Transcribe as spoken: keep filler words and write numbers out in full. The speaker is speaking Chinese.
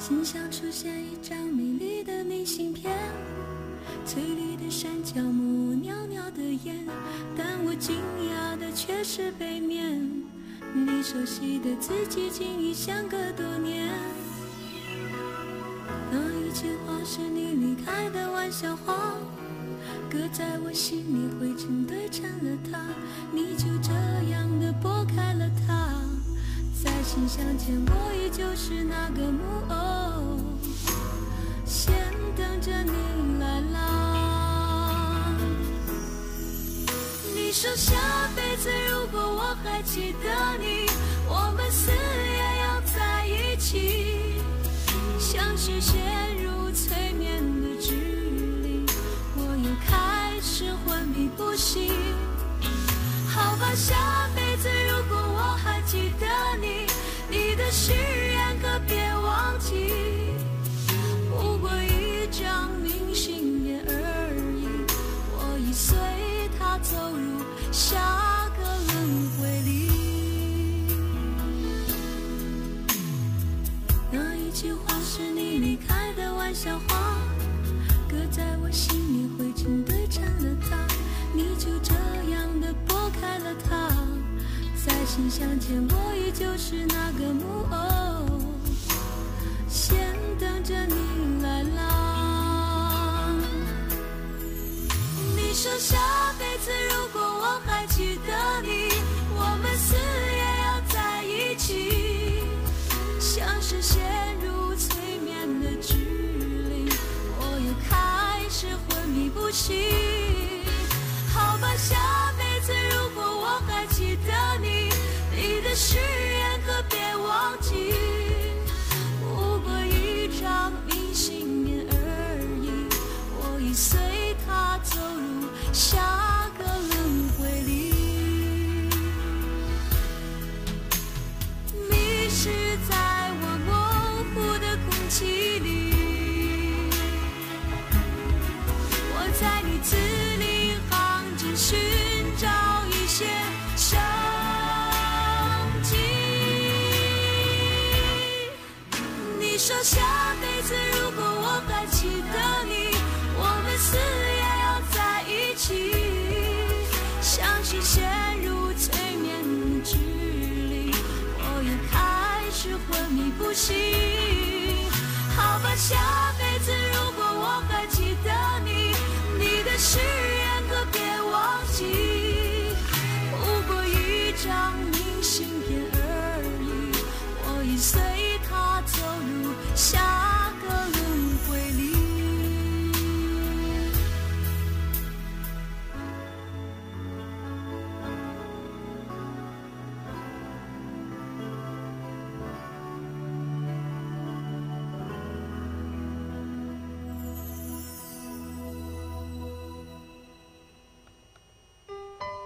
心上出现一张美丽的明信片，翠绿的山脚木，袅袅的烟，但我惊讶的却是背面，你熟悉的字迹竟已相隔多年。那一句话是你离开的玩笑话，搁在我心里灰尘堆成了塔，你就这样的拨开了它，在信箱前我依旧是那个木偶，先等着你来啦。你说下辈子如果我还记得你，我们死也要在一起，像是陷入催眠的指令，我又开始昏迷不醒。好吧，下辈子如果我还记得你，你的誓言可别忘记，不过一张明信片而已，我已随它走入下个轮回里。那一句话是你离开的玩笑话，搁在我心里灰尘堆成了塔，你就这样的拨开了它，在信箱前我依旧是那个木偶，先等着你来啦。你说下辈子如果我还记得你，我们死也要在一起，像是陷入催眠的指令，我又开始昏迷不醒。好吧，下辈子如果我还记得你，你的誓言可别忘记，不过一张明信片而已，我已随它走入下个轮回里。迷失在我模糊的空气里，我在你字里行间寻找一些生机。你说下辈子如果我还记得你，我们死也要在一起，像是陷入催眠的指令，我又开始昏迷不醒。好吧，下辈子如果我还记得你，你的誓言可别忘